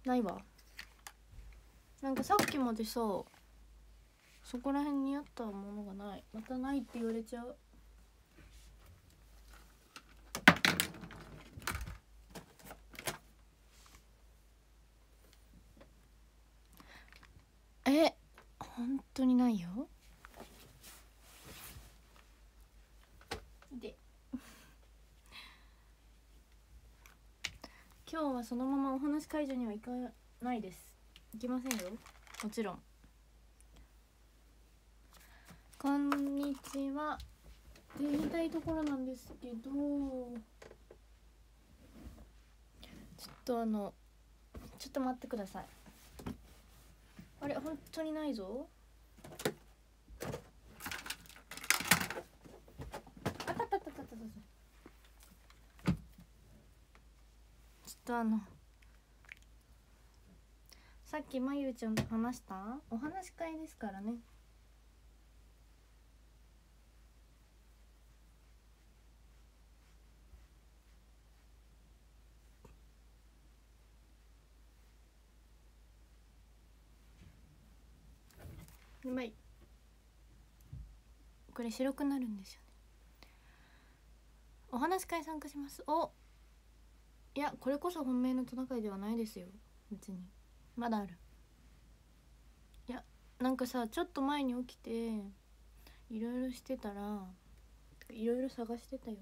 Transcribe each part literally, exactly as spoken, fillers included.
ないわ。なんかさっきまでさそこら辺にあったものがない。またないって言われちゃう。え、本当にないよ。で今日はそのままお話会場には行かないです。行きませんよ、もちろん。こんにちはって言いたいところなんですけど、ちょっとあのちょっと待ってください。あれ、本当にないぞ。あたたたたたた。ちょっとあのさっきまゆちゃんと話したお話し会ですからね。うまい。これ白くなるんですよね。お話し会参加します。お、いやこれこそ本命のトナカイではないですよ。別にまだある。いやなんかさ、ちょっと前に起きていろいろしてたらいろいろ探してたよ。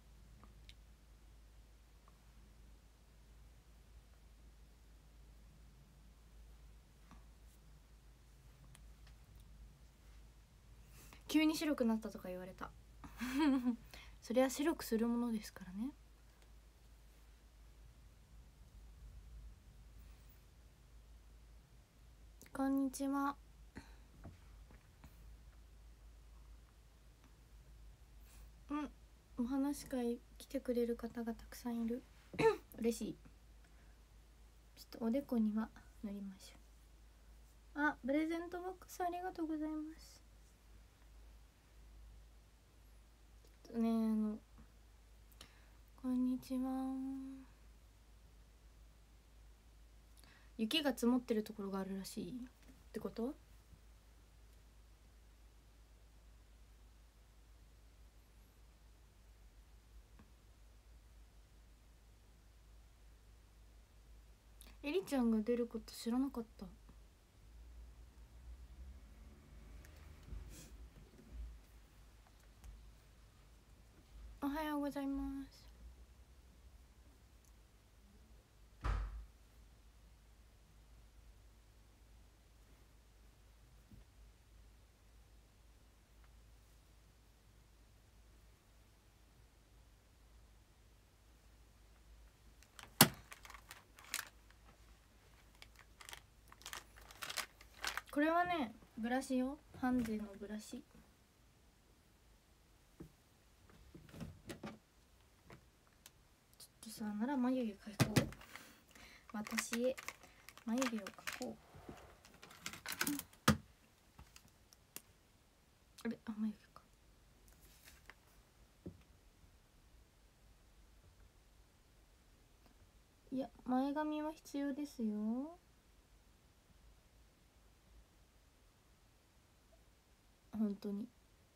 急に白くなったとか言われたそれは白くするものですからね。こんにちは。うん、お話し会来てくれる方がたくさんいる嬉しい。ちょっとおでこには塗りましょう。あ、プレゼントボックスありがとうございます。ちょっとね、あのこんにちは。雪が積もってるところがあるらしいってこと？エリちゃんが出ること知らなかった。おはようございます。これはね、ブラシよ。ハンデのブラシ。ちょっとさ、なら眉毛描こう。私へ眉毛を描こう。あれ、あ、眉毛か。いや、前髪は必要ですよ。本当に。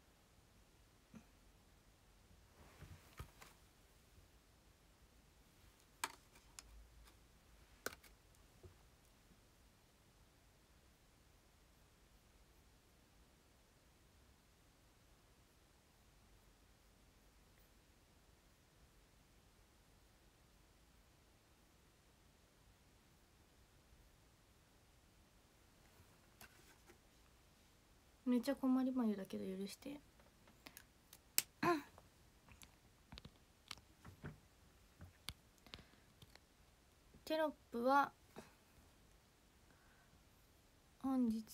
めっちゃ困り眉だけど許してテロップは本日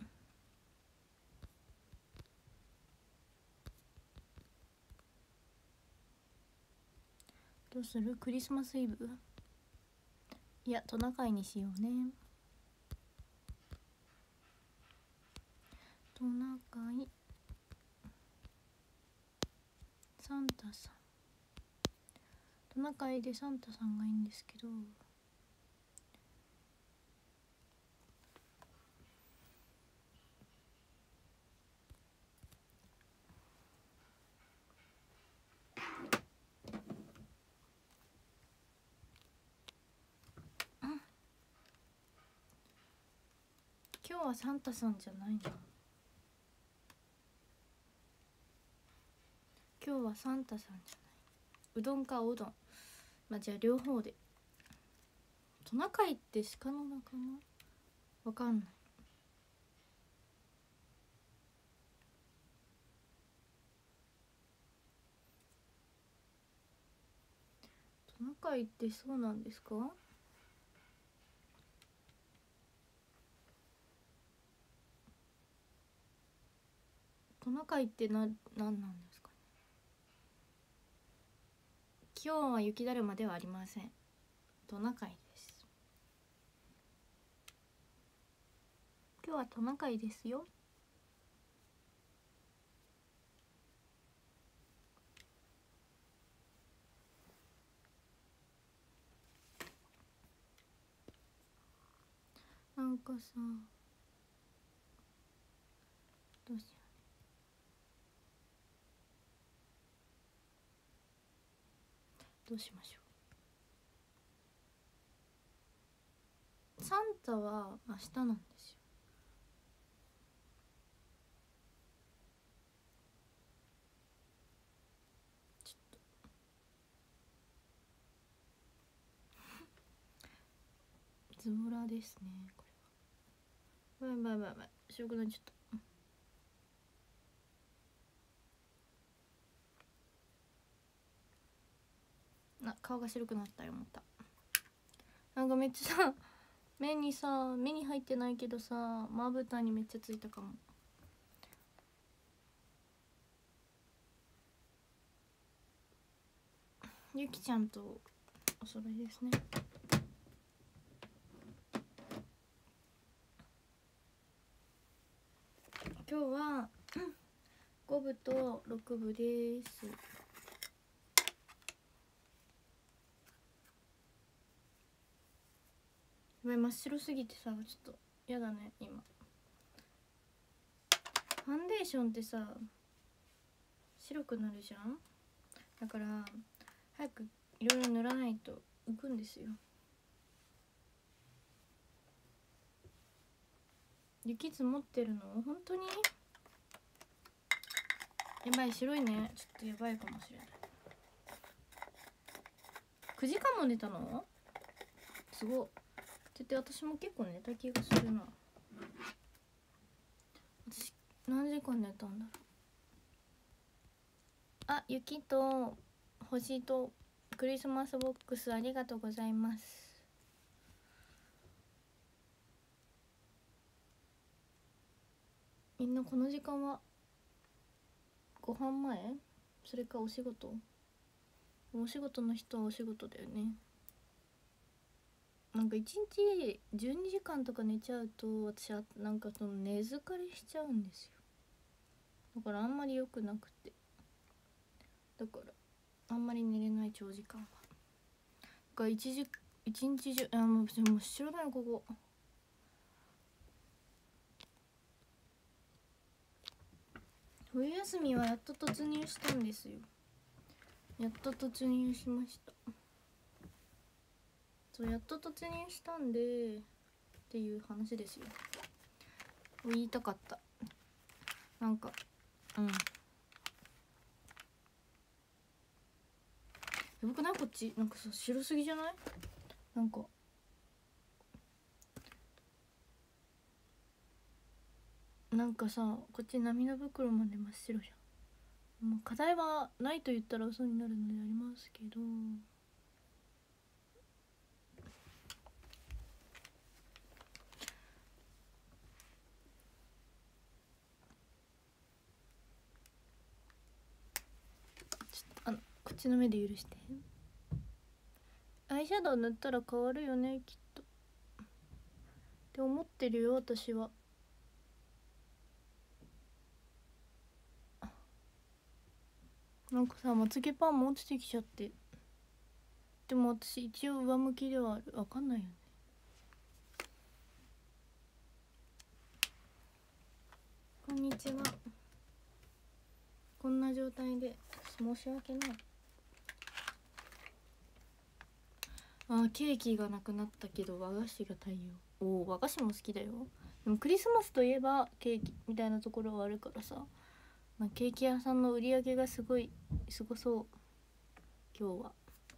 どうする？クリスマスイブ？いやトナカイにしようね。トナカイサンタさん。トナカイでサンタさんがいいんですけど、 今日はサンタさんじゃないな。今日はサンタさんじゃない。うどんかおうどん。まあじゃあ両方で。トナカイって鹿の仲間？わかんない。トナカイってそうなんですか？トナカイってな、なんなんですかね。今日は雪だるまではありません。トナカイです。今日はトナカイですよ。なんかさ、どうしよう。どうしましょう。サンタは明日なんですよ。ちょっとズボラですねこれは。バイバイバイバイ。白くなっちゃった。あ、顔が白くなったよ。思った。なんかめっちゃさ、目にさ、目に入ってないけどさ、まぶたにめっちゃついたかも。ゆきちゃんとお揃いですね。今日はごぶとろくぶです。真っ白すぎてさ、ちょっとやだね今。ファンデーションってさ白くなるじゃん。だから早くいろいろ塗らないと浮くんですよ。雪積もってるの本当に？やばい、白いね。ちょっとやばいかもしれない。くじかんも寝たの？すごっ。って言って私も結構寝た気がするな。私何時間寝たんだろう。あ、雪と星とクリスマスボックスありがとうございます。みんなこの時間はご飯前？それかお仕事？お仕事の人はお仕事だよね。なんかいちにちじゅうにじかんとか寝ちゃうと私はなんかその寝疲れしちゃうんですよ。だからあんまり良くなくて、だからあんまり寝れない長時間は。だから一時一日中、あ、もうもう白だよここ。冬休みはやっと突入したんですよ。やっと突入しました。そうやっと突入したんでっていう話ですよ。言いたかった。なんかうんやばくない？こっちなんかさ白すぎじゃない？なんかなんかさこっち涙袋まで真っ白じゃん。もう課題はないと言ったら嘘になるのでありますけど、ちょっとあのこっちの目で許して。アイシャドウ塗ったら変わるよねきっとって思ってるよ私は。なんかさまつげパンも落ちてきちゃって。でも私一応上向きではある。わかんないよね。こんにちは。こんな状態で申し訳ない。 あ、ケーキがなくなったけど和菓子が対応。おお、和菓子も好きだよ。でもクリスマスといえばケーキみたいなところはあるからさ、まあ、ケーキ屋さんの売り上げがすごいすごそう今日は。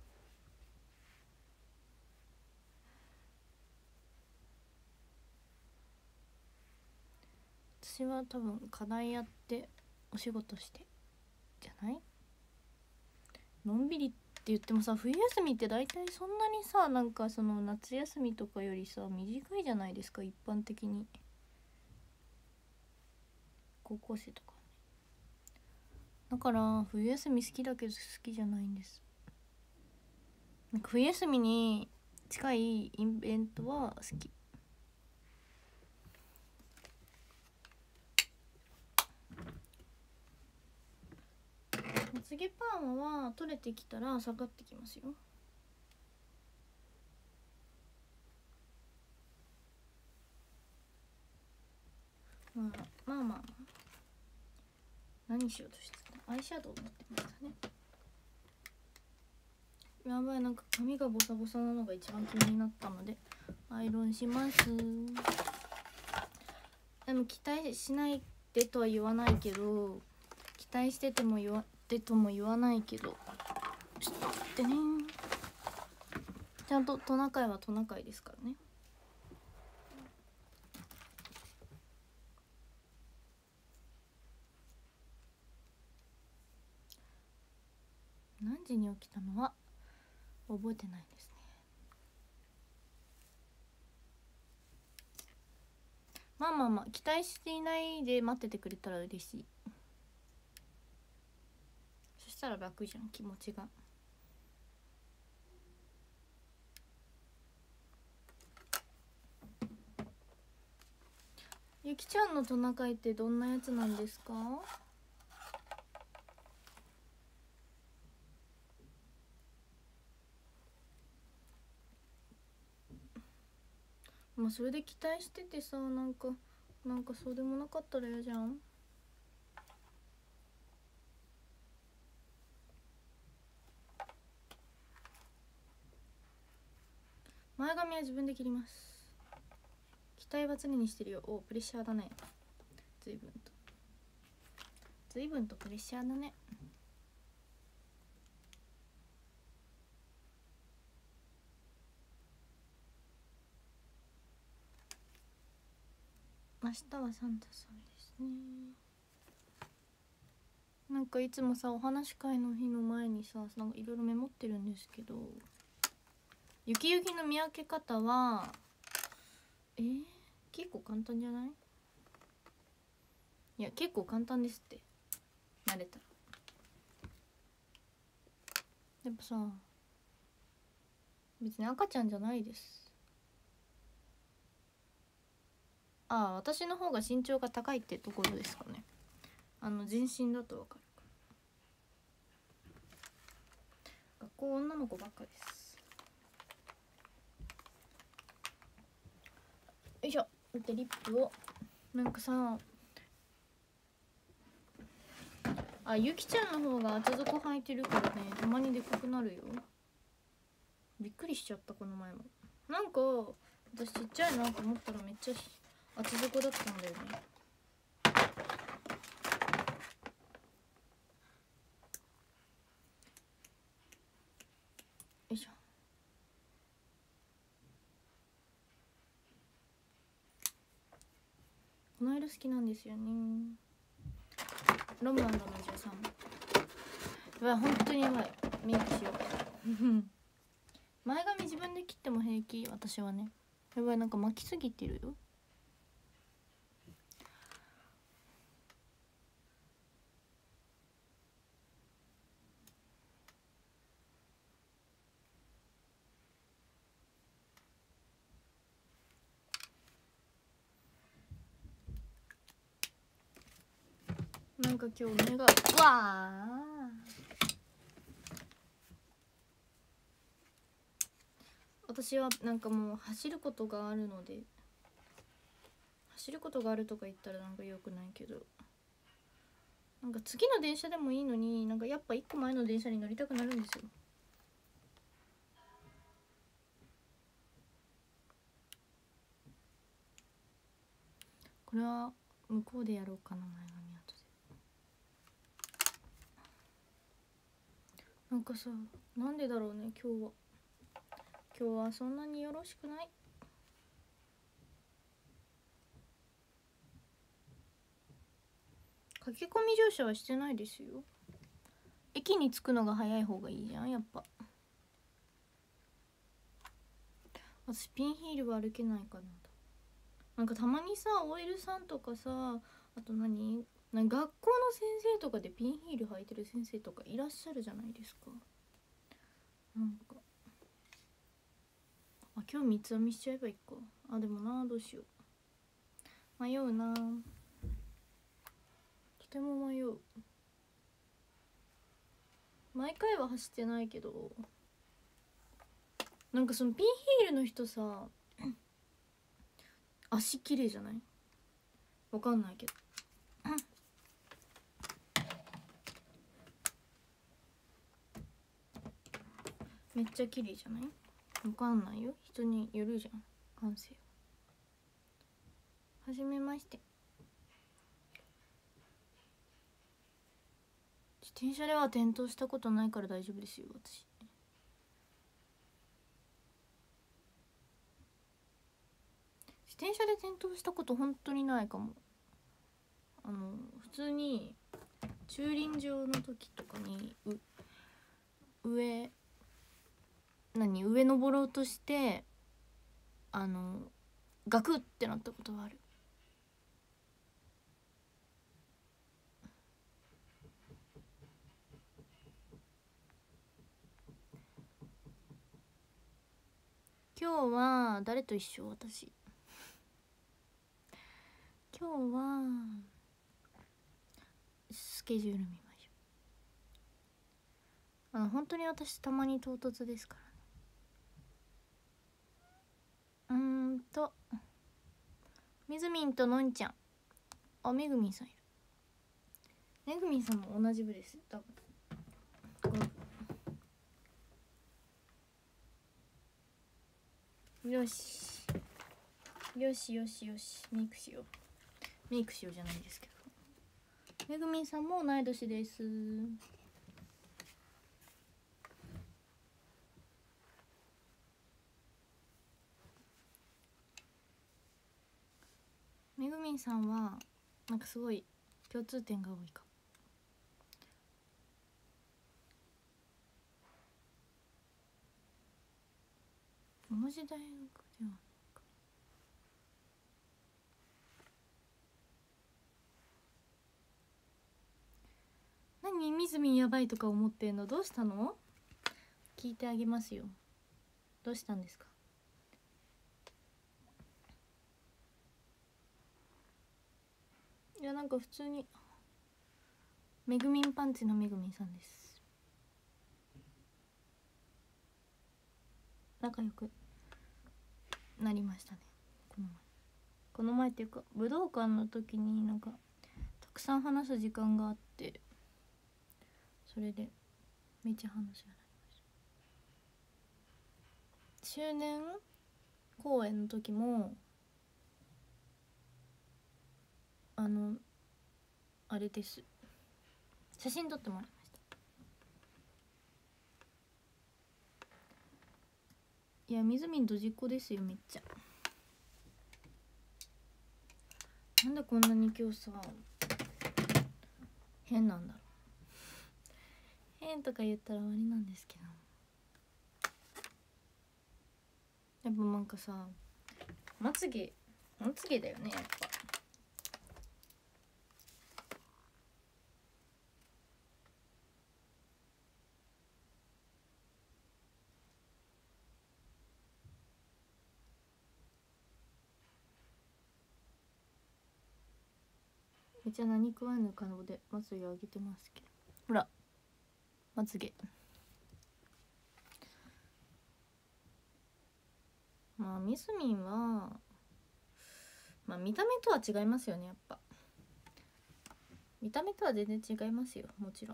私は多分課題やってお仕事してじゃない？のんびりって言ってもさ、冬休みって大体そんなにさ、なんかその夏休みとかよりさ短いじゃないですか、一般的に。高校生とかね。だから冬休み好きだけど好きじゃないんです。なんか冬休みに近いイベントは好き。まつげパーマは取れてきたら下がってきますよ。まあまあまあ何しようとしてた？アイシャドウ持ってましたね。やばい、なんか髪がボサボサなのが一番気になったのでアイロンします。でも期待しないでとは言わないけど、期待してても言わでとも言わないけど、ちょっと待ってね。ちゃんとトナカイはトナカイですからね。何時に起きたのは覚えてないですね。まあまあまあ期待していないで待っててくれたら嬉しい。そしたら楽じゃん、気持ちが。ゆきちゃんのトナカイってどんなやつなんですか？まあそれで期待しててさ、なんかなんかそうでもなかったら嫌じゃん。前髪は自分で切ります。期待は常にしてるよ。お、プレッシャーだね。随分と随分とプレッシャーだね。明日はサンタさんですね。なんかいつもさ、お話し会の日の前にさ、なんかいろいろメモってるんですけど、ゆきゆきの見分け方はえー、結構簡単じゃない？いや結構簡単ですって、慣れたら。やっぱさ、別に赤ちゃんじゃないです。ああ、私の方が身長が高いってところですかね。あの全身だとわかるから。学校女の子ばっかです。よいしょ。でリップをなんかさ、あ、ゆきちゃんの方が厚底履いてるからね、たまにでかくなるよ。びっくりしちゃった、この前も。なんか私ちっちゃいなと思ったらめっちゃ厚底だったんだよね。よいしょ。この色好きなんですよね。ロムアンドのじゅうさん。うわ、本当にやばい。メイクしよう。前髪自分で切っても平気、私はね。やばい、なんか巻きすぎてるよ。なんか今日目がうわー、私はなんかもう走ることがあるので、走ることがあるとか言ったらなんか良くないけど、なんか次の電車でもいいのに、なんかやっぱ一個前の電車に乗りたくなるんですよ。 これは向こうでやろうかな。前髪後で。なんかさ、なんでだろうね、今日は今日はそんなによろしくない。駆け込み乗車はしてないですよ。駅に着くのが早い方がいいじゃん、やっぱ。私ピンヒールは歩けないかな。なんかたまにさ、 オーエル さんとかさ、あと何なんか学校の先生とかでピンヒール履いてる先生とかいらっしゃるじゃないですか。なんかあ、今日三つ編みしちゃえばいいか。あ、でもな、どうしよう、迷うな、とても迷う。毎回は走ってないけど、なんかそのピンヒールの人さ足綺麗じゃない？わかんないけどめっちゃ綺麗じゃない？わかんないよ、人によるじゃん、感性は。はじめまして。自転車では転倒したことないから大丈夫ですよ、私。自転車で転倒したこと本当にないかも。あの普通に駐輪場の時とかに上何上登ろうとしてあのガクってなったことがある。今日は誰と一緒？私今日はスケジュール見ましょう。あの本当に私たまに唐突ですからね。うーんとみずみんとのんちゃん。あ、めぐみんさんいる。めぐみんさんも同じ部です多分。よしよしよしよし、メイクしよう。メイクしようじゃないんですけど。めぐみんさんも同い年です。めぐみんさんはなんかすごい共通点が多いかも。同じ大学では何みずみんやばいとか思ってんの？どうしたの？聞いてあげますよ。どうしたんですか？いや、なんか普通にめぐみんパンチのめぐみんさんです。仲良くなりましたね、この前。この前っていうか武道館の時になんかたくさん話す時間があって、それでめっちゃ話すようになりました。周年公演の時もあのあれです、写真撮ってもらいました。いや、みずみんドジっ子ですよ、めっちゃ。なんでこんなに今日さ変なんだろう。変とか言ったら終わりなんですけど、やっぱなんかさ、まつげまつげだよね、やっぱ。めっちゃ何食わぬ顔でまつげ上げてますけど、ほらまつげ。まあみずみんはまあ見た目とは違いますよね、やっぱ。見た目とは全然違いますよ、もちろん。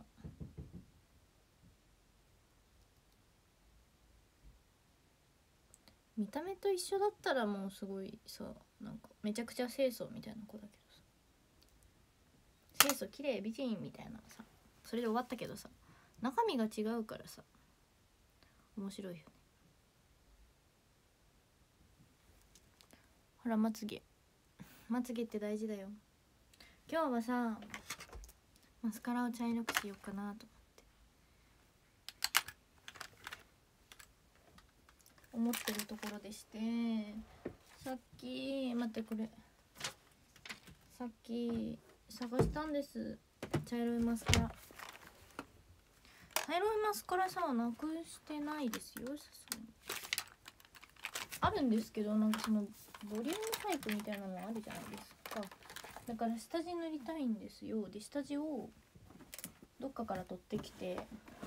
見た目と一緒だったらもうすごいさ、なんかめちゃくちゃ清楚みたいな子だけどさ、清楚綺麗美人みたいなさ、それで終わったけどさ、中身が違うからさ面白いよね。ほら、まつげまつげって大事だよ。今日はさマスカラを茶色くしようかなと思って思ってるところでして、さっき待ってこれさっき探したんです。茶色いマスカラ茶色いマスカラさなくしてないですよ、さすがに。あるんですけど、なんかそのボリュームタイプみたいなのあるじゃないですか。だから下地塗りたいんですよ。で下地をどっかから取ってきて、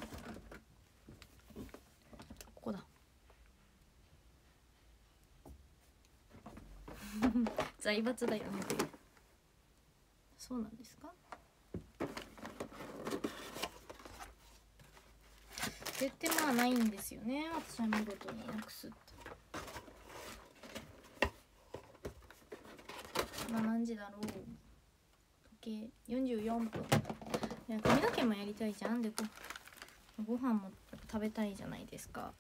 ここだ財閥だよね。そうなんですか。絶対まあないんですよね、私は見事になくすって。今何時だろう、時計よんじゅうよんぷん。いや髪の毛もやりたいじゃん。で ご, ご飯も食べたいじゃないですか。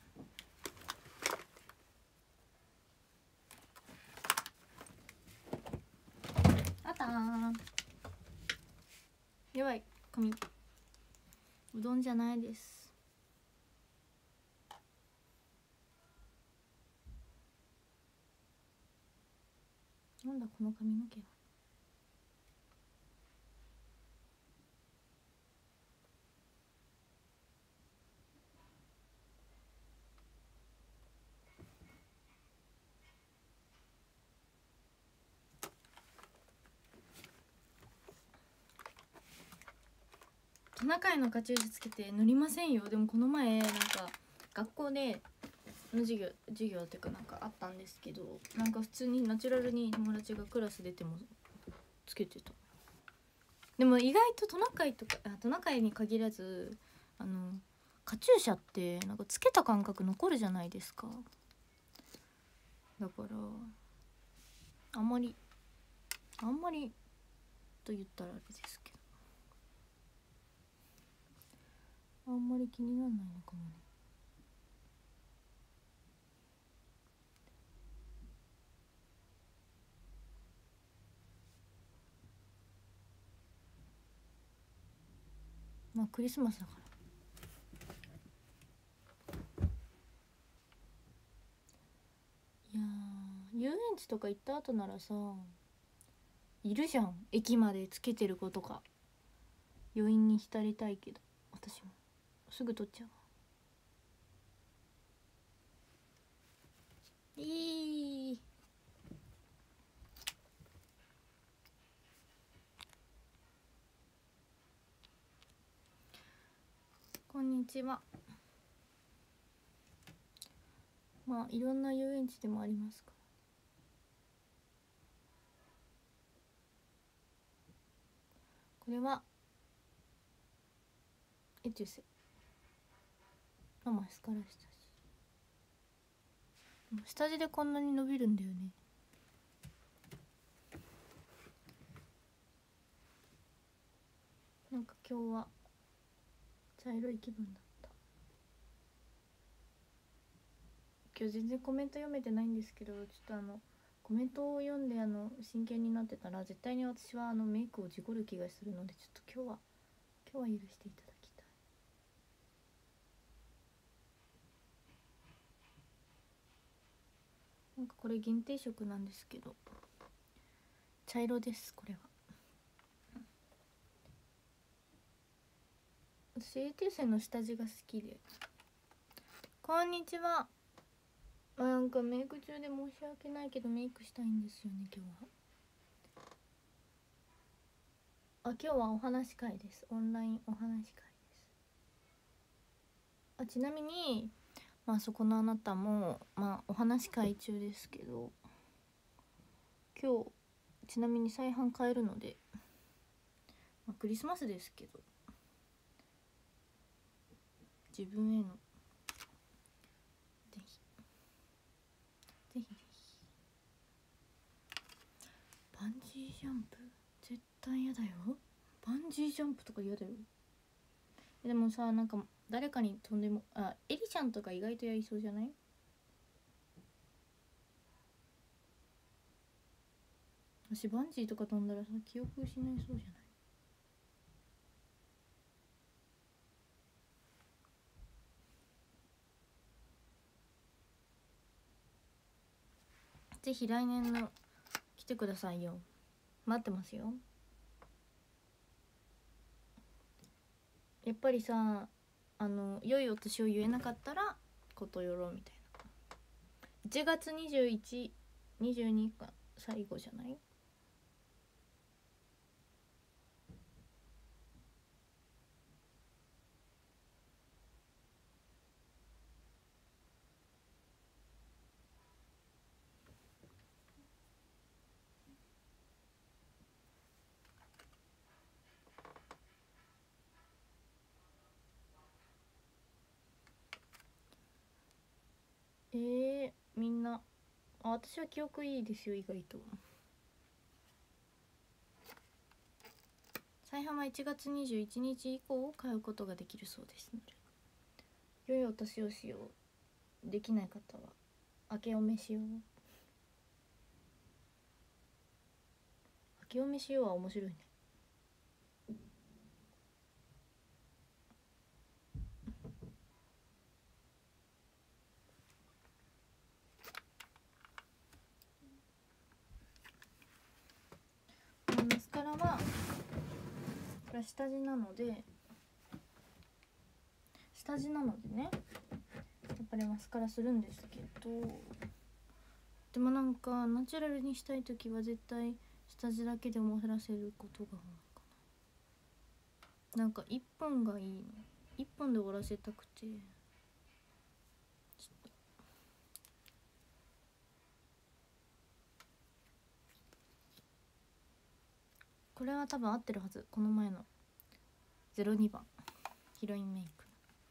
あったー、やばい、髪うどんじゃないです。なんだこの髪の毛は。トナカイのカチューシャつけて塗りませんよ。でもこの前なんか学校での授業授業っていうかなんかあったんですけど、なんか普通にナチュラルに友達がクラス出てもつけてた。でも意外とトナカイとかあトナカイに限らず、あのカチューシャってなんかつけた感覚残るじゃないですか。だからあんまりあんまりと言ったらあれですけど、あんまり気にならないのかもね。まあクリスマスだから。いやー、遊園地とか行った後ならさいるじゃん、駅までつけてる子とか。余韻に浸りたいけど私もすぐ取っちゃうわ。いいこんにちは。まあいろんな遊園地でもありますから。これはエチュセのマスカラ下地。下地でこんなに伸びるんだよね。なんか今日は茶色い気分だった。今日全然コメント読めてないんですけど、ちょっとあのコメントを読んであの真剣になってたら絶対に私はあのメイクを事故る気がするので、ちょっと今日は今日は許していただきたい。なんかこれ限定色なんですけど茶色です。これは私 エーティー 線の下地が好きで。こんにちは。なんかメイク中で申し訳ないけどメイクしたいんですよね今日は。あ、今日はお話し会です。オンラインお話し会です。あ、ちなみにまあそこのあなたもまあお話し会中ですけど、今日ちなみに再販買えるので、まあ、クリスマスですけど自分へのぜひぜひぜひ。バンジージャンプ絶対嫌だよ。バンジージャンプとか嫌だよ。でもさ、なんか誰かに飛んでも、あ、エリちゃんとか意外とやりそうじゃない？私バンジーとか飛んだらさ、記憶失いそうじゃない？ぜひ来年の来てくださいよ。待ってますよ。やっぱりさ、あの良いお年を言えなかったらことよろみたいな。いちがつにじゅういち、にじゅうにが最後じゃない？えー、みんな、あ、私は記憶いいですよ、意外と。再販はいちがつにじゅういちにち以降買うことができるそうですので、良いお年をしようできない方は明けおめしよう。明けおめしようは面白いね。マスカラはこれ下地なので、下地なのでね、やっぱりマスカラするんですけど、でもなんかナチュラルにしたい時は絶対下地だけで終わらせることが多いかな。なんかいっぽんがいいの、いっぽんで終わらせたくて。これは多分合ってるはず。この前のゼロにばんヒロインメイク。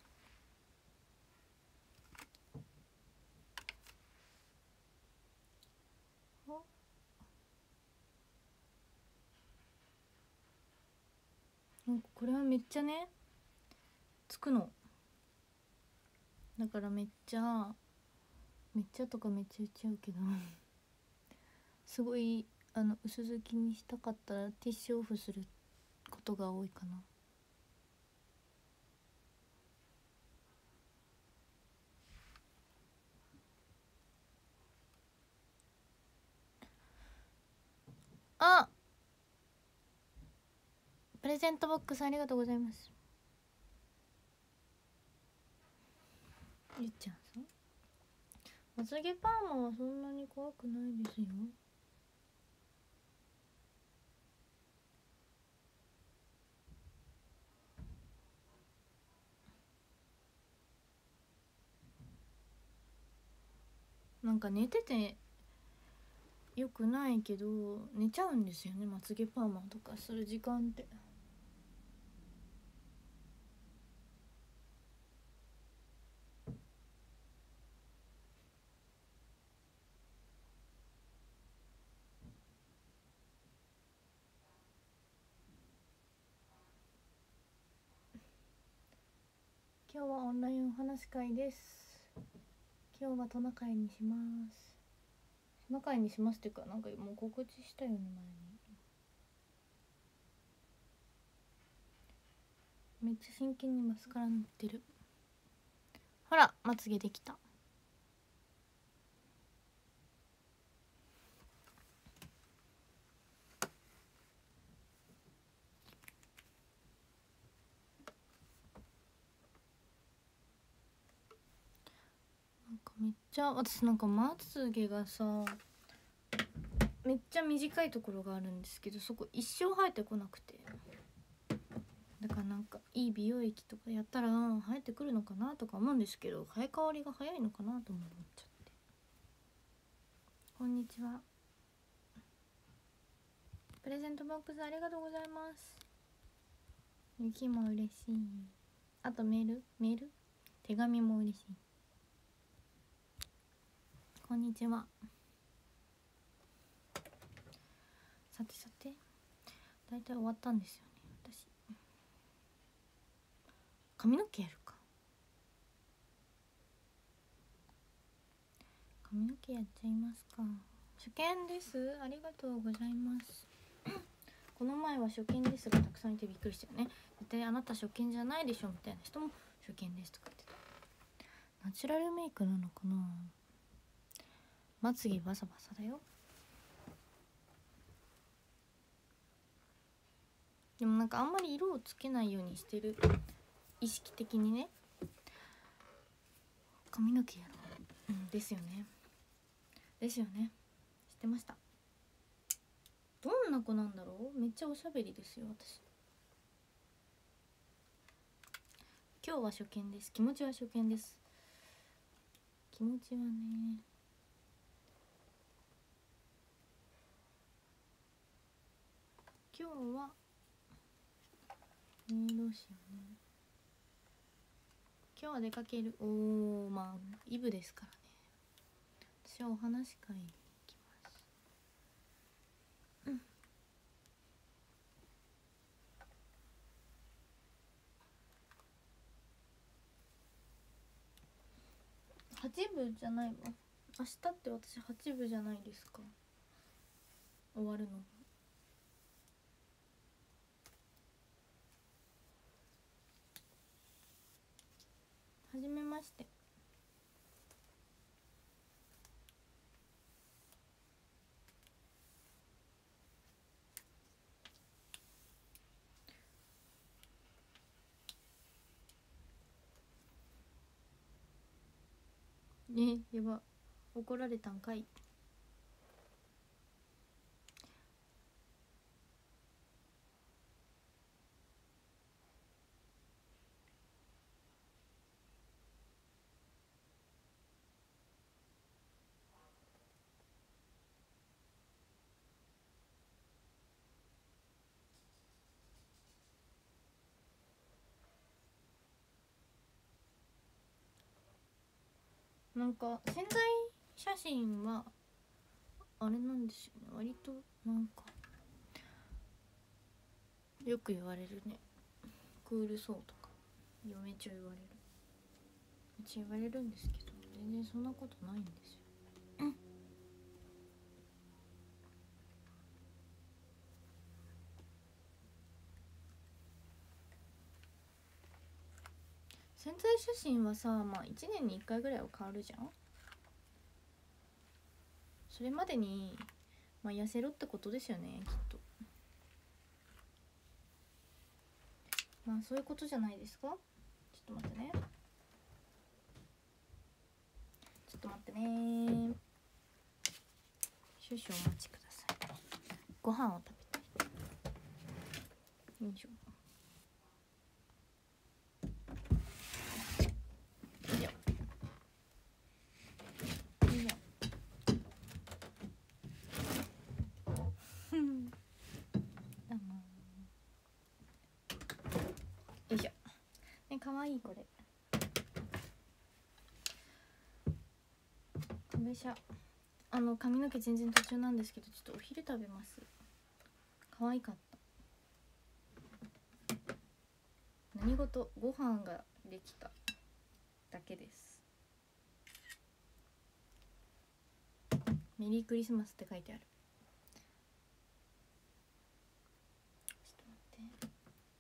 なんかこれはめっちゃねつくの。だからめっちゃめっちゃとかめっちゃ言っちゃうけどすごいあの薄付きにしたかったらティッシュオフすることが多いかな。あ、プレゼントボックスありがとうございます。ゆっちゃんさん、まつげパーマはそんなに怖くないですよ。なんか寝ててよくないけど寝ちゃうんですよね、まつげパーマとかする時間って。今日はオンラインお話し会です。今日はトナカイにします。トナカイにしますっていうか、なんかもう告知したよね、前に。めっちゃ真剣にマスカラ塗ってる。ほら、まつげできた。なんかめっちゃ、私なんかまつげがさめっちゃ短いところがあるんですけど、そこ一生生えてこなくて、だからなんかいい美容液とかやったら生えてくるのかなとか思うんですけど、生え変わりが早いのかなと思っちゃって。こんにちは。プレゼントボックスありがとうございます。雪も嬉しい。あとメールメール手紙も嬉しい。 こんにちは。さてさて、だいたい終わったんですよね私。髪の毛やるか。髪の毛やっちゃいますか。初見です。ありがとうございます。この前は初見ですがたくさんいてびっくりしたよね。絶対あなた初見じゃないでしょみたいな人も初見ですとか言ってた。ナチュラルメイクなのかな。まつげバサバサだよ。でもなんかあんまり色をつけないようにしてる、意識的にね。髪の毛やろう、うん、ですよねですよね。知ってました。どんな子なんだろう。めっちゃおしゃべりですよ私。今日は初見です。気持ちは初見です。気持ちはね。今日はえー、どうしようね。今日は出かける。おー、まあイブですからね。私はお話し会に行きます。うん。はち部じゃないわ。明日って私はち部じゃないですか。終わるの。はじめまして。ね、やば、怒られたんかい。なんか宣材写真はあれなんですよね。割となんかよく言われるね。クールそうとか嫁ちょ言われる。めっちゃ言われるんですけど、全然そんなことないんですよ。宣材写真はさ、まあいちねんにいっかいぐらいは変わるじゃん。それまでに、まあ、痩せろってことですよねきっと。まあそういうことじゃないですか。ちょっと待ってね。ちょっと待ってね。少々お待ちください。ご飯を食べたい。よいしょ。よいしょ。よいしょ。よいしょ。ね、かわいいこれ。食べしゃ。あの髪の毛全然途中なんですけど、ちょっとお昼食べます。可愛かった。何事、ご飯ができただけです。メリークリスマスって書いてある。ちょっと待って。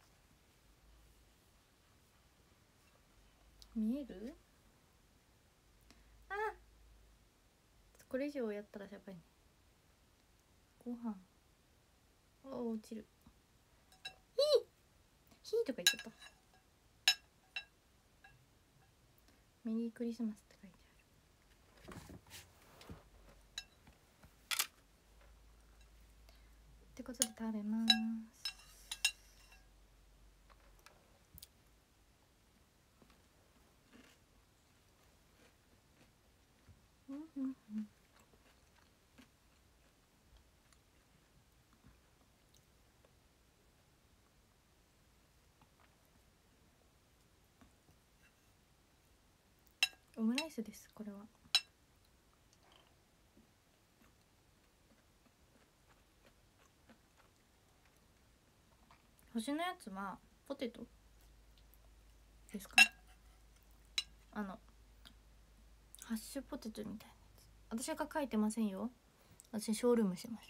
見える？あ、これ以上やったらやばいね。ご飯、あ、落ちる。ひーひーとか言っちゃった。メリークリスマスって書いてある。ってことで食べます。うんうんうん。オムライスですこれは。 星のやつはポテトですか？あのハッシュポテトみたいなやつ。私が書いてませんよ。私ショールームしましょ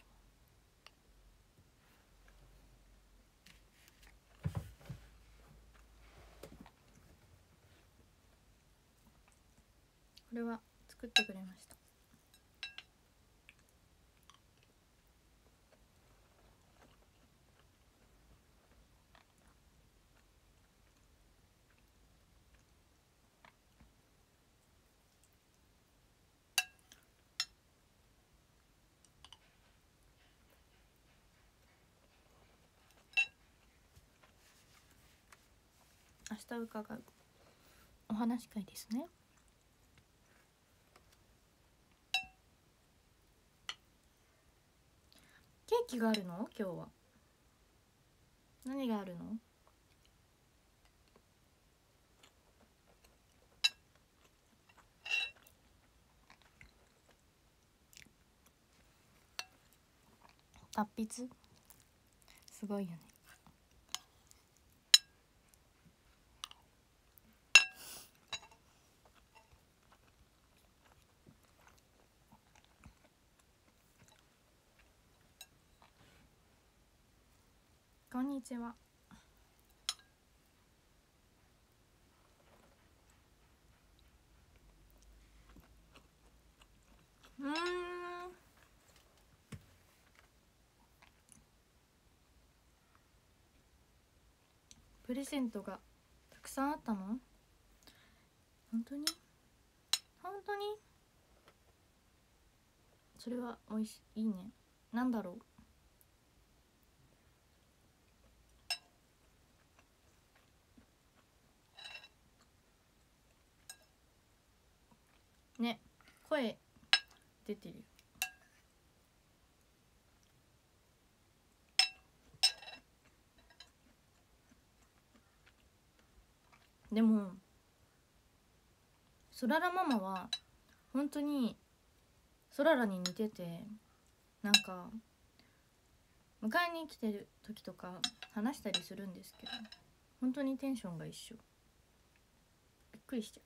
う。これは作ってくれました。明日伺うお話し会ですね。ケーキがあるの？今日は何があるの？達筆すごいよね。こんにちは。うーんプレゼントがたくさんあったの？本当に本当にそれはおいしいいいね。なんだろうね。声出てるよ。でもそららママは本当にそららに似てて、なんか迎えに来てる時とか話したりするんですけど、本当にテンションが一緒。びっくりしちゃう。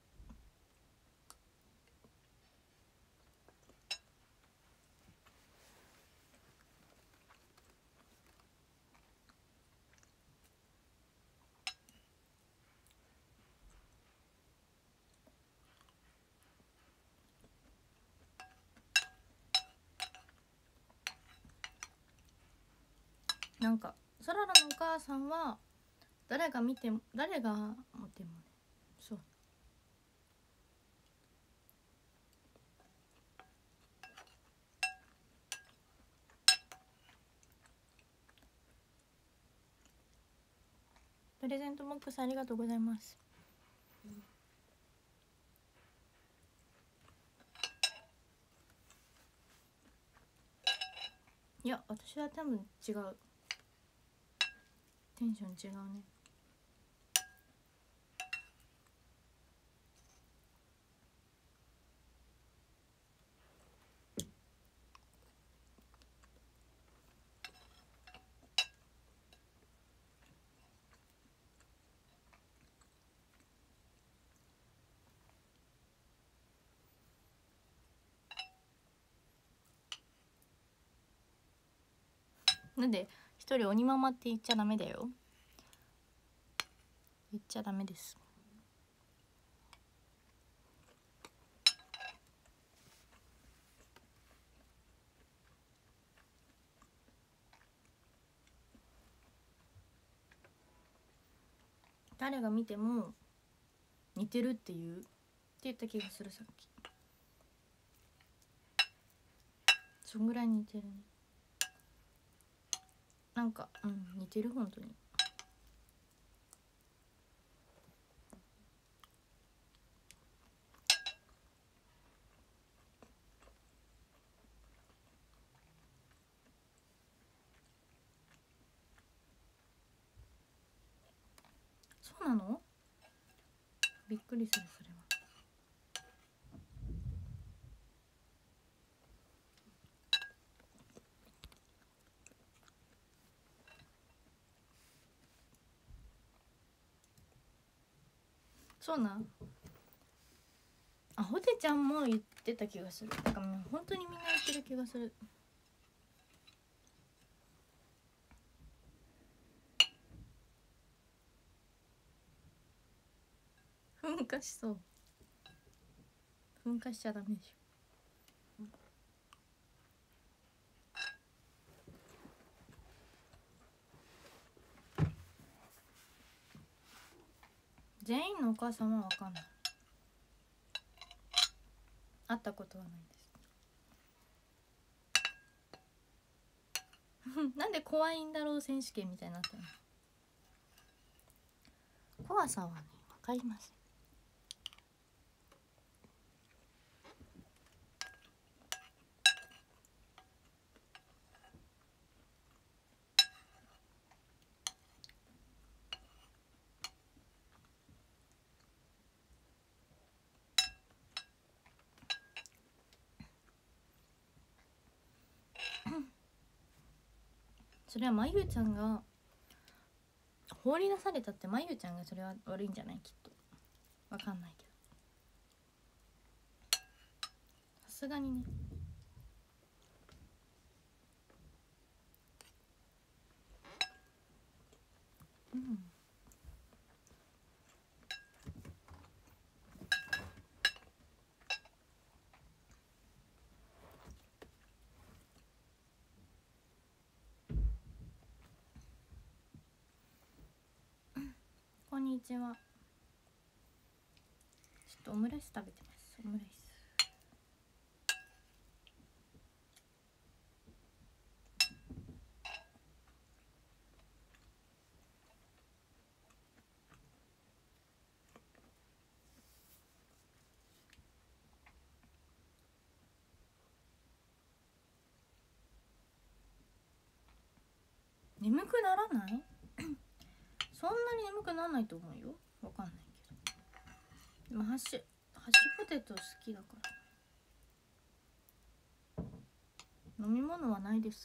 なんかそららのお母さんは誰が見ても誰が見てもね、そうプレゼントボックスありがとうございます。いや私は多分違う。テンション違うね。なんで一人鬼ママって言っちゃダメだよ。言っちゃダメです。誰が見ても似てるっていうって言った気がするさっき。そんぐらい似てるね。なんかうん似てる本当に。そうなの？びっくりするそれは。 そうなん。あ、ホテちゃんも言ってた気がする。なんかもう本当にみんな言ってる気がする。噴火しそう。噴火しちゃダメでしょ。全員のお母さんは分かんない。会ったことはないですなんで怖いんだろう選手権みたいになったの。怖さはね分かりません。それはまゆちゃんが放り出されたって、まゆちゃんがそれは悪いんじゃない、きっと。わかんないけど、さすがにね。うん。こんにちは。ちょっとオムライス食べてます。オムライス。眠くならないそんなに眠くならないと思うよ。わかんないけど。でもハッシュハッシュポテト好きだから。飲み物はないです。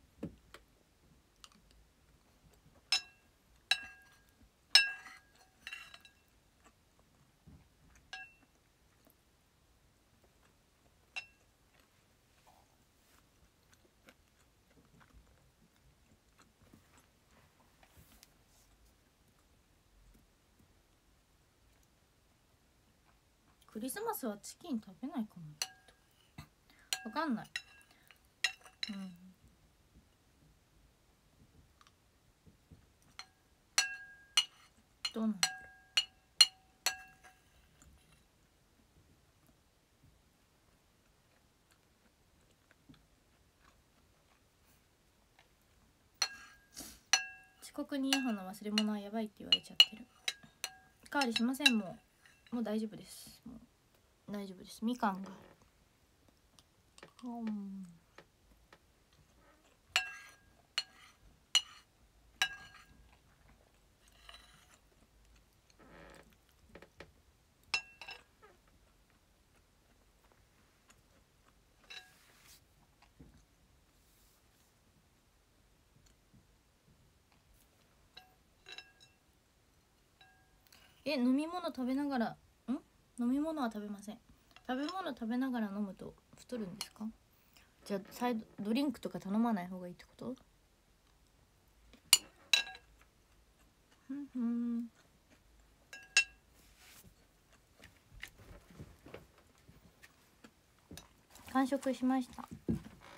クリスマスはチキン食べないかも。わかんない。うん。どうなんだろう。遅刻にイヤホンの忘れ物はやばいって言われちゃってる。おかわりしません。もうもう大丈夫です。もう大丈夫です。みかんが。うん。え、飲み物食べながら、ん飲み物は食べません。食べ物食べながら飲むと太るんですか？じゃあサイドドリンクとか頼まない方がいいってこと？ふんふん。完食しましたって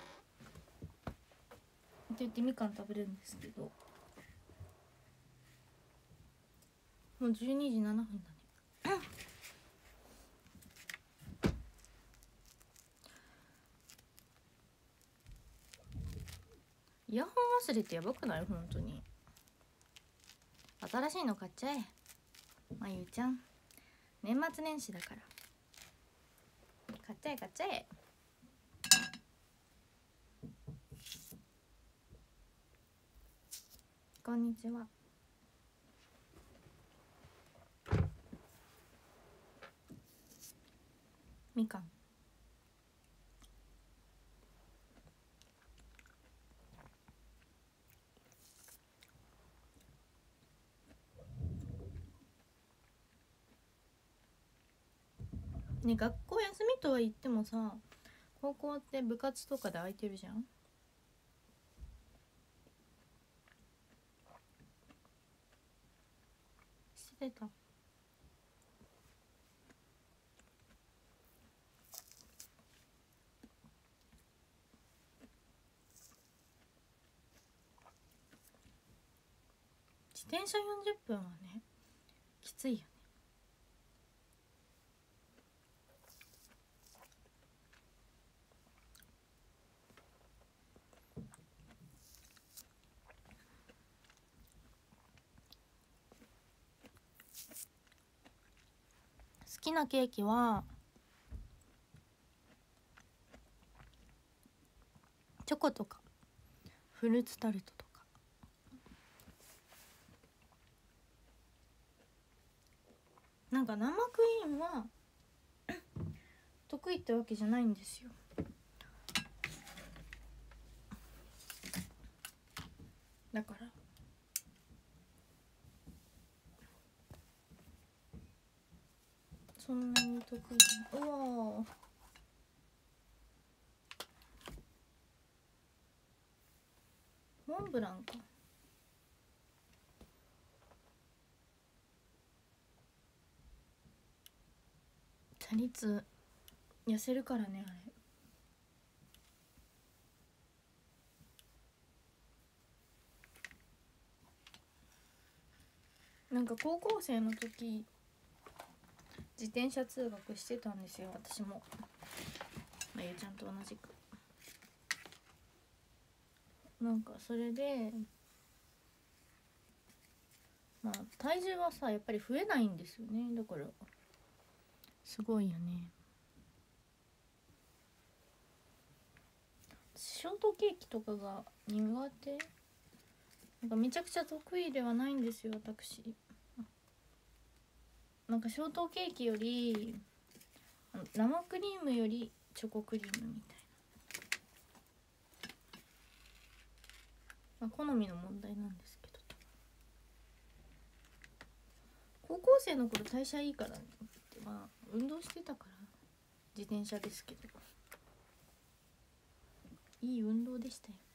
言ってみかん食べれるんですけど、もうじゅうにじななふんだねイヤホン忘れてやばくない？本当に。新しいの買っちゃえ、まゆちゃん。年末年始だから買っちゃえ買っちゃえ。こんにちは。みかん。 ね、学校休みとは言ってもさ、高校って部活とかで空いてるじゃん。してた。自転車よんじゅっぷんはねきついよね。好きなケーキはチョコとかフルーツタルトとか。なんか生クリームは得意ってわけじゃないんですよ。だからそんなに得意じゃない。うわモンブランか。チャリツ痩せるからねあれ。なんか高校生の時自転車通学してたんですよ私も。まゆちゃんと同じく。なんかそれでまあ体重はさやっぱり増えないんですよね。だからすごいよね。ショートケーキとかが苦手。なんかめちゃくちゃ得意ではないんですよ私。なんかショートケーキより生クリームよりチョコクリームみたいな、まあ、好みの問題なんですけど。高校生の頃代謝いいからって、まあ運動してたから自転車ですけどいい運動でしたよ。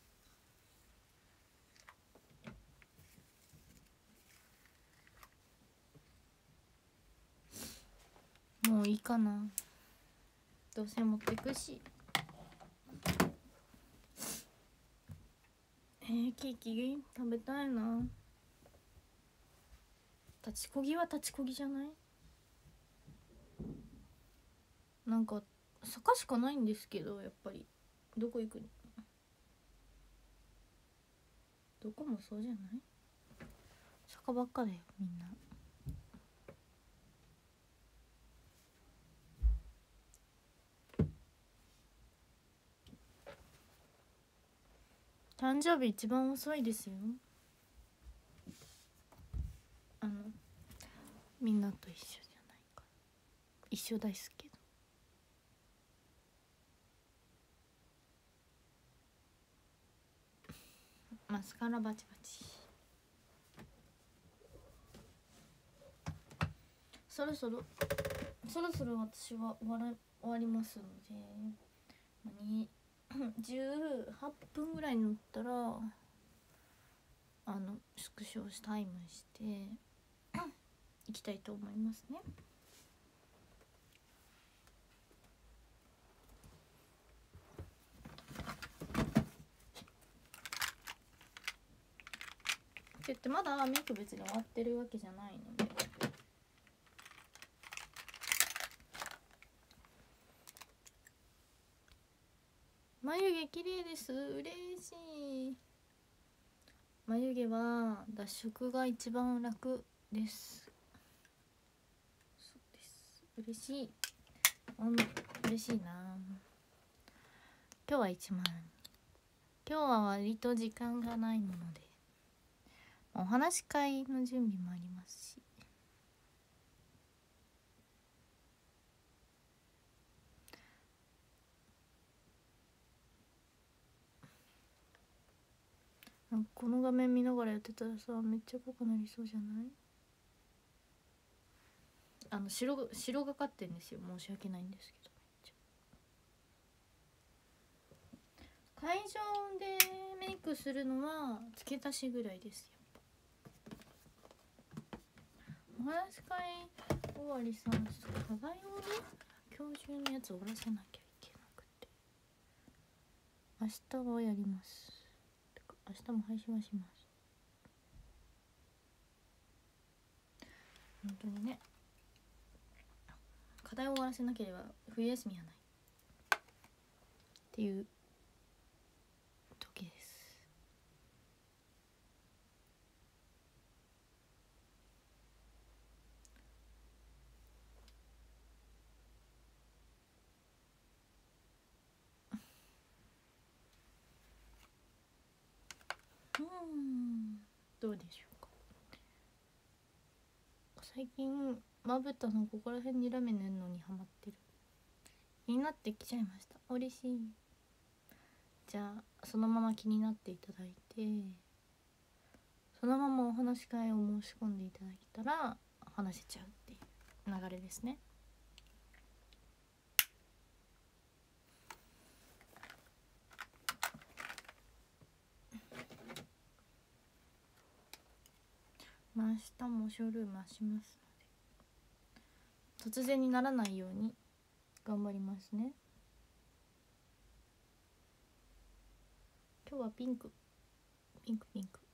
もういいかな、どうせ持ってくし。えー、ケーキ食べたいな。立ちこぎは立ちこぎじゃない？なんか坂しかないんですけど、やっぱりどこ行くの？どこもそうじゃない？坂ばっかだよみんな。誕生日一番遅いですよ。あのみんなと一緒じゃないから。一緒ですけど。マスカラバチバチ。そろそろそろそろ私は終わら終わりますので、にじゅうはっぷんぐらいに乗ったらあのスクショタイムしていきたいと思いますね。って言ってまだメイク別に終わってるわけじゃないので。眉毛綺麗です。嬉しい。眉毛は脱色が一番楽です。そうです。嬉しい。うん、嬉しいな。今日はいちまん。今日は割と時間がないもので、お話し会の準備もありますし。なんかこの画面見ながらやってたらさ、めっちゃ濃くなりそうじゃない？ あの白白がかってんですよ。申し訳ないんですけど、会場でメイクするのは付け足しぐらいです。やっぱお話し会終わりさ、課題をね今日中のやつ終わらせなきゃいけなくて、明日はやります。てか明日も配信はします。本当にね、課題を終わらせなければ冬休みはないっていう時です。うん、どうでしょうか。最近まぶたのここら辺にラメ塗るのにハマってる。気になってきちゃいました。嬉しい。じゃあそのまま気になっていただいて、そのままお話し会を申し込んでいただいたら話せちゃうっていう流れですね。まあ明日もショールームはしますので、突然にならないように頑張りますね。今日はピンクピンクピンク。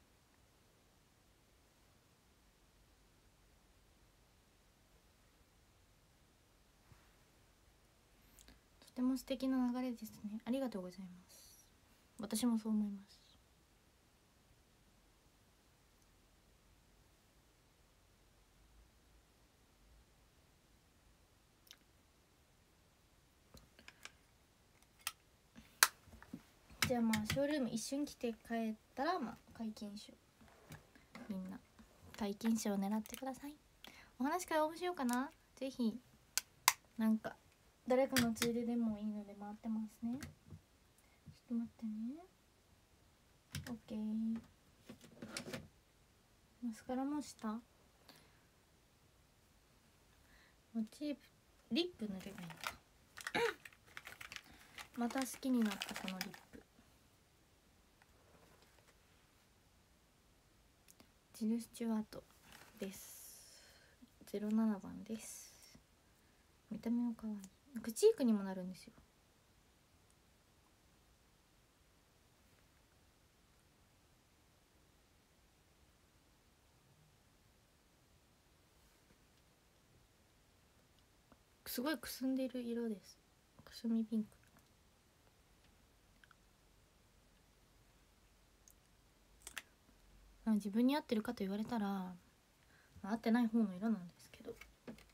とても素敵な流れですね。ありがとうございます。私もそう思います。じゃあまあショールーム一瞬来て帰ったらまあ皆勤賞、みんな皆勤賞を狙ってください。お話会応募しようかな。ぜひなんか誰かのついででもいいので回ってますね。ちょっと待ってね。オッケー。マスカラもしたモチーフリップ塗ればいいのかまた好きになったこのリップ、ジル・スチュワートです。ゼロななばんです。見た目も可愛い。口チークにもなるんですよ。すごいくすんでいる色です。くすみピンク。自分に合ってるかと言われたら、まあ、合ってない方の色なんですけど、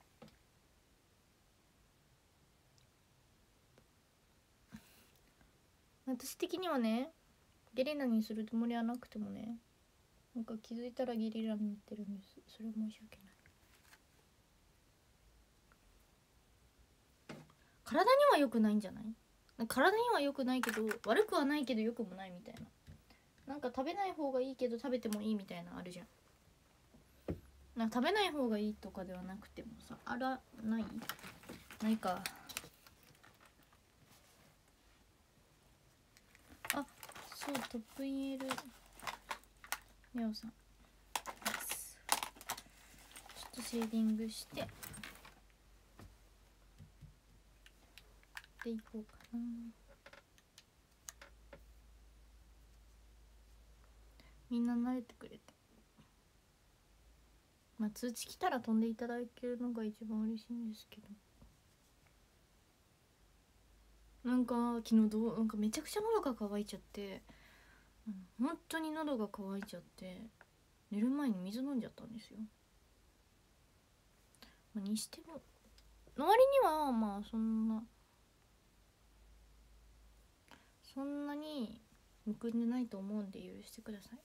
私的にはねゲリラにするつもりはなくてもね、なんか気づいたらゲリラになってるんです。それは申し訳ない。体には良くないんじゃない？体には良くないけど悪くはないけど良くもないみたいな、なんか食べない方がいいけど食べてもいいみたいなあるじゃん。なんか食べない方がいいとかではなくてもさ、あらないないか。あ、そう、トップインエルミオさんです。ちょっとシェーディングしてでいこうかな。みんな慣れてくれて、まあ通知来たら飛んでいただけるのが一番嬉しいんですけど、なんか昨日どうなんかめちゃくちゃ喉が渇いちゃって、うん、本当に喉が渇いちゃって寝る前に水飲んじゃったんですよ。まあ、にしてもの割にはまあそんなそんなにむくんでないと思うんで許してください。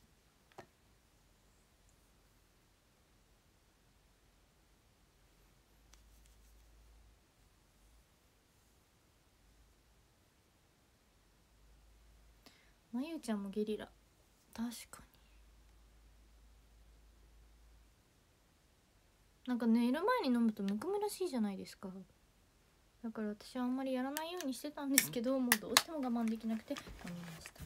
まゆちゃんもゲリラ、確かなんか寝る前に飲むとむくむらしいじゃないですか。だから私はあんまりやらないようにしてたんですけど、もうどうしても我慢できなくて飲みました。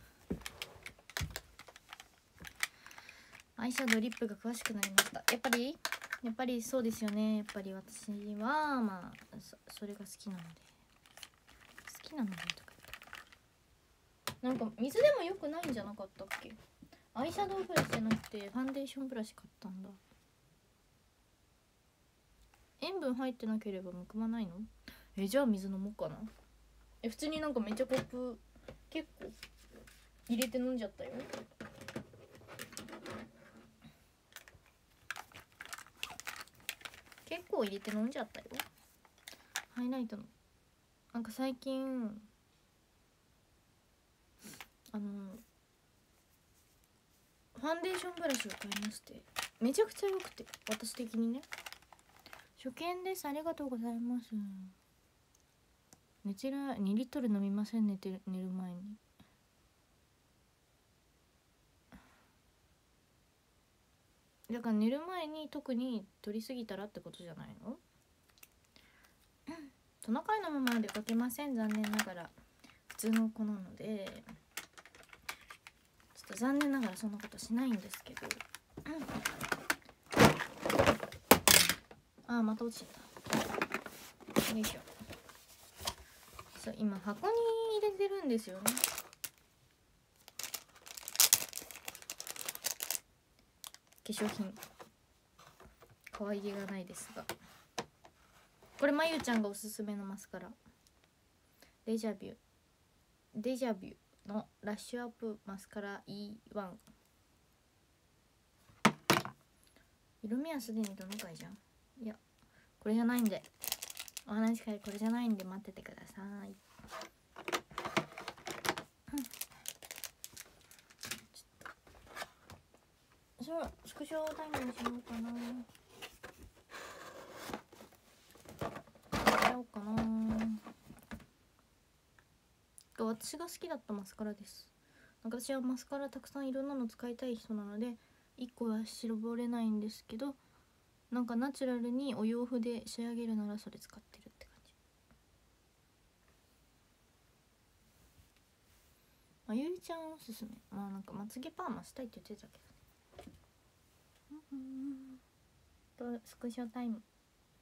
アイシャドウリップが詳しくなりました。やっぱりやっぱりそうですよね。やっぱり私はまあ そ, それが好きなので好きなのでとか言って、なんか水でもよくないんじゃなかったっけ。アイシャドウブラシじゃなくてファンデーションブラシ買ったんだ。塩分入ってなければむくまないの？え、じゃあ水飲もうかな。え、普通になんかめっちゃコップ結構入れて飲んじゃったよ。結構入れて飲んじゃったよ。ハイライトのなんか最近あのファンデーションブラシを買いまして、めちゃくちゃ良くて、私的にね。初見です。ありがとうございます。寝てるにリットル飲みません。寝てる寝る前に。だから寝る前に特に取りすぎたらってことじゃないの？トナカイのまま出かけません。残念ながら普通の子なので、ちょっと残念ながらそんなことしないんですけど、ああまた落ちちゃった。よいしょ。そう、今箱に入れてるんですよね。化粧品可愛げがないですが、これまゆちゃんがおすすめのマスカラ、デジャビュデジャビュのラッシュアップマスカラ イーワン。 色味はすでにどの回じゃん。いやこれじゃないんで、お話し会これじゃないんで待っててください。そう、スクショタイムにしようかな。やろうかな。私が好きだったマスカラです。私はマスカラたくさんいろんなの使いたい人なのでいっこは絞れないんですけど、なんかナチュラルにお洋風で仕上げるならそれ使ってるって感じ。まゆりちゃんおすすめ。まあなんかまつげパーマしたいって言ってたけどね。うんとスクショタイム。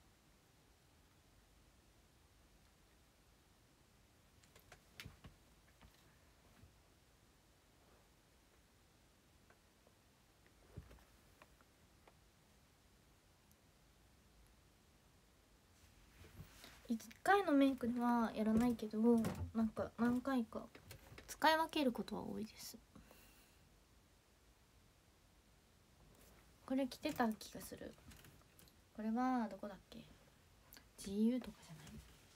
いっかいのメイクではやらないけど、なんか何回か使い分けることは多いです。これ着てた気がする。これはどこだっけ、 ジーユー とかじゃない？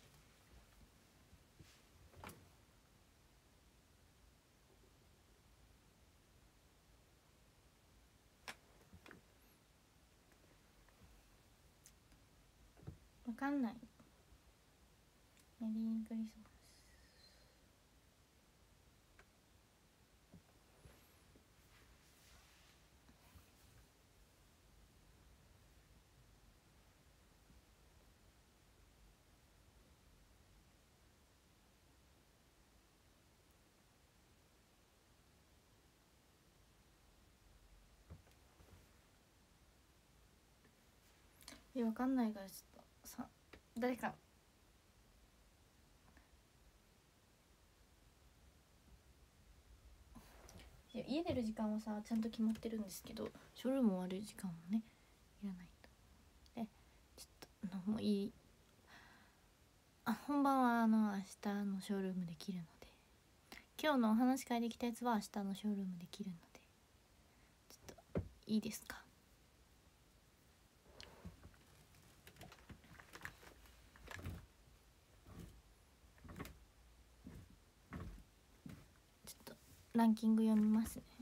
わかんない。メリークリスマス。いやわかんないからちょっとさ、誰かいや家出る時間はさちゃんと決まってるんですけど、ショールーム終わる時間もねいらないと。でちょっともういい、あ本番はあの明日のショールームで切るので、今日のお話し会できたやつは明日のショールームで切るので、ちょっといいですか。ちょっとランキング読みますね。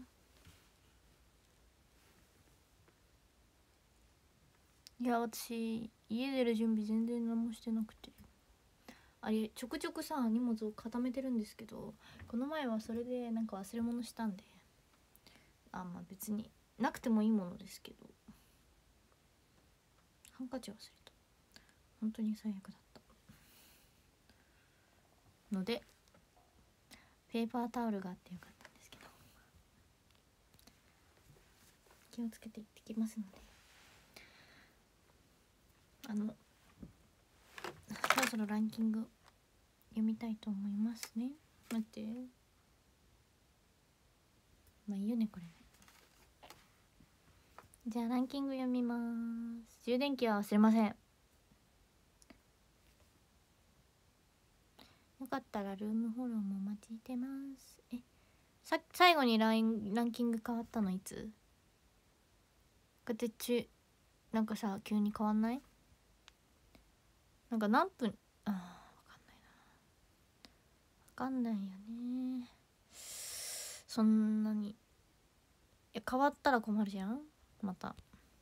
いや私家出る準備全然何もしてなくて、あれちょくちょくさ荷物を固めてるんですけど、この前はそれでなんか忘れ物したんで、あまあ別になくてもいいものですけど、 ハンカチ忘れた。本当に最悪だったのでペーパータオルがあってよかったんですけど、気をつけていってきますので、あのそろそろランキング読みたいと思いますね。待って、まあいいよねこれね。じゃあランキング読みます。充電器は忘れません。よかったらルームフォローもお待ちしてます。え、さ最後にラインランキング変わったのいつ？こうやって中なんかさ急に変わんない？なんか何分、あーわかんないな。わかんないよね。そんなにいや変わったら困るじゃん。また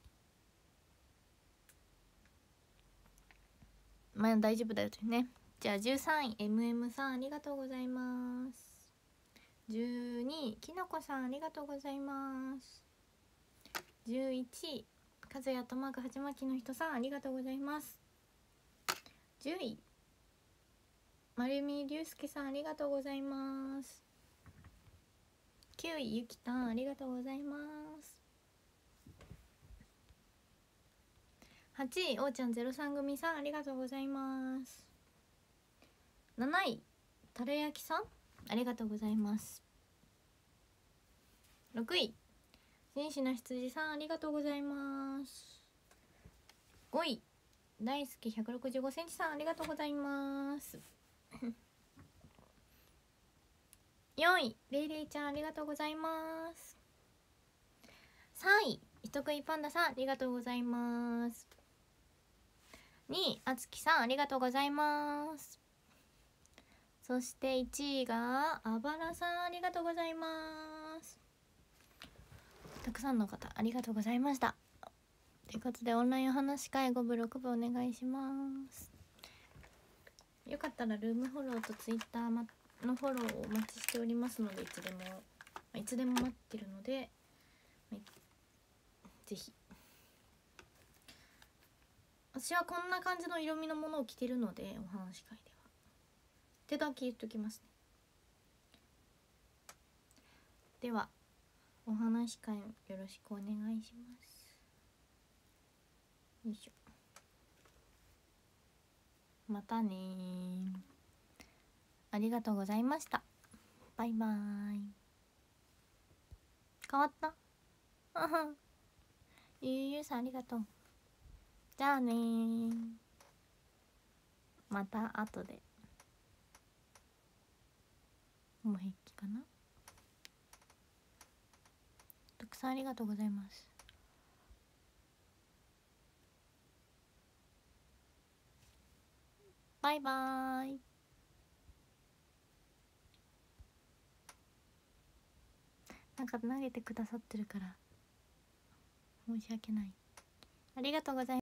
まあ大丈夫だよね。じゃあじゅうさんい エムエム さんありがとうございます。じゅうにいきのこさんありがとうございます。じゅういちいかずやとまくはちまきの人さんありがとうございます。じゅういまるみりゅうすけさんありがとうございます。きゅういゆきたんありがとうございます。はちいおーちゃんゼロさん組さんありがとうございます。なないたれやきさんありがとうございます。ろくい紳士な羊さんありがとうございます。ごい大好きひゃくろくじゅうごセンチさんありがとうございますよんいレイレイちゃんありがとうございます。さんい人食いパンダさんありがとうございます。にいあつきさんありがとうございます。そしていちいがあばらさんありがとうございます。たくさんの方ありがとうございました。ということでオンラインお話し会ごぶろくぶお願いします。よかったらルームフォローとツイッターのフォローをお待ちしておりますので、いつでもいつでも待ってるので、ぜひ。私はこんな感じの色味のものを着てるので、お話し会では手だけ言っときますね。ではお話し会よろしくお願いします。よいしょ。またねー。ありがとうございました。バイバーイ。変わったゆうゆうさんありがとう。じゃあねー。また後で。もう平気かな。たくさんありがとうございます。バイバーイ。なんか投げてくださってるから申し訳ない。ありがとうございます。